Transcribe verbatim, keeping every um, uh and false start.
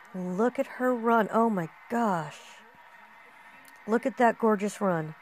Look at her run. Oh my gosh. Look at that gorgeous run.